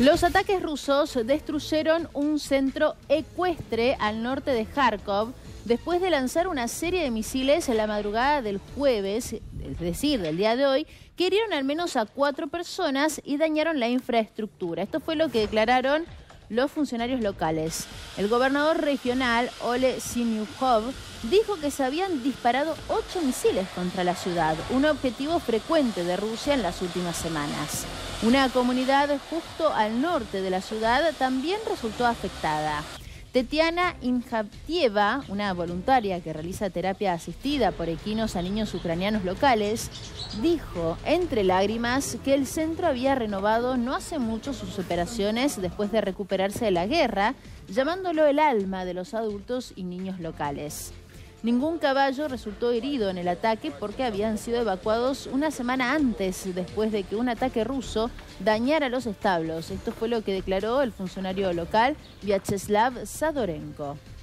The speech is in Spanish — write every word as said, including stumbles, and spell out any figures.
Los ataques rusos destruyeron un centro ecuestre al norte de Kharkov después de lanzar una serie de misiles en la madrugada del jueves, es decir, del día de hoy, que hirieron al menos a cuatro personas y dañaron la infraestructura. Esto fue lo que declararon los funcionarios locales. El gobernador regional, Ole Sinyukov, dijo que se habían disparado ocho misiles contra la ciudad, un objetivo frecuente de Rusia en las últimas semanas. Una comunidad justo al norte de la ciudad también resultó afectada. Tetiana Injaptieva, una voluntaria que realiza terapia asistida por equinos a niños ucranianos locales, dijo entre lágrimas que el centro había renovado no hace mucho sus operaciones después de recuperarse de la guerra, llamándolo el alma de los adultos y niños locales. Ningún caballo resultó herido en el ataque porque habían sido evacuados una semana antes, después de que un ataque ruso dañara los establos. Esto fue lo que declaró el funcionario local, Vyacheslav Zadorenko.